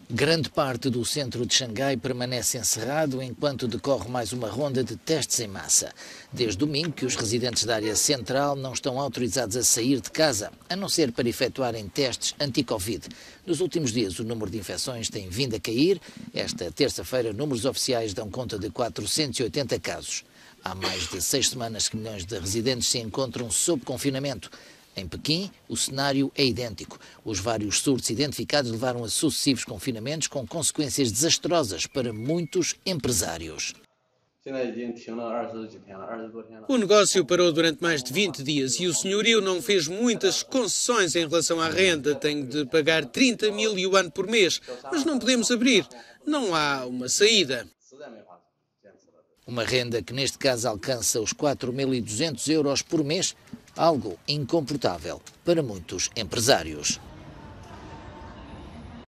Grande parte do centro de Xangai permanece encerrado enquanto decorre mais uma ronda de testes em massa. Desde domingo que os residentes da área central não estão autorizados a sair de casa, a não ser para efetuarem testes anti-Covid. Nos últimos dias o número de infecções tem vindo a cair. Esta terça-feira números oficiais dão conta de 480 casos. Há mais de 6 semanas que milhões de residentes se encontram sob confinamento. Em Pequim, o cenário é idêntico. Os vários surtos identificados levaram a sucessivos confinamentos com consequências desastrosas para muitos empresários. O negócio parou durante mais de 20 dias e o senhorio não fez muitas concessões em relação à renda. Tenho de pagar 30 mil yuan por mês, mas não podemos abrir. Não há uma saída. Uma renda que neste caso alcança os 4.200 euros por mês, algo incomportável para muitos empresários.